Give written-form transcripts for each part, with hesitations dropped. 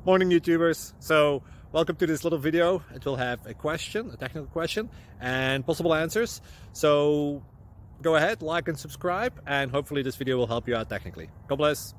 Morning YouTubers. So welcome to this little video. It will have a question, a technical question, and possible answers. So go ahead, like and subscribe, and hopefully this video will help you out technically. God bless.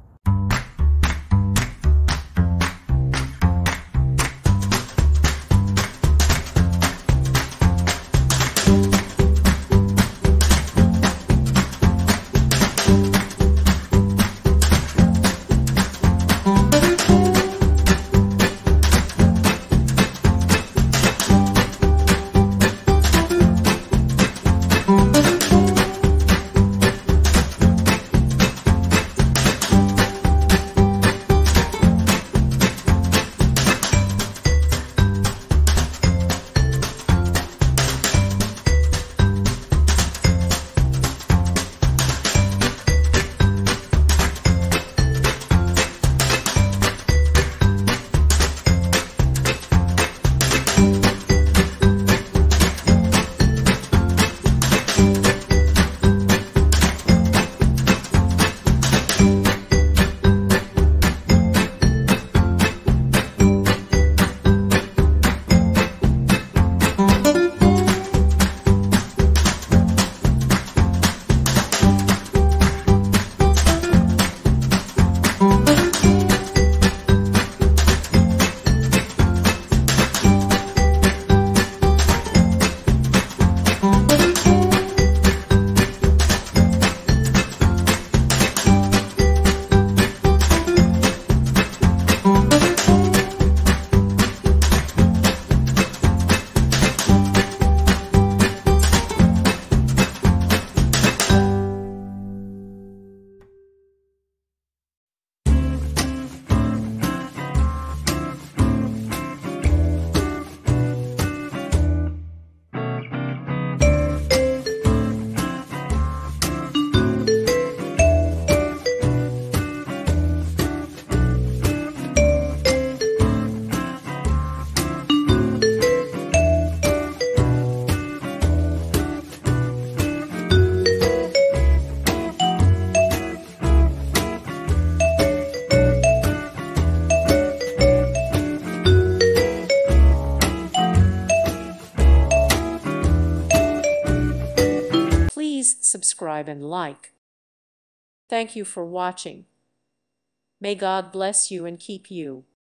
Please subscribe and like. Thank you for watching. May God bless you and keep you.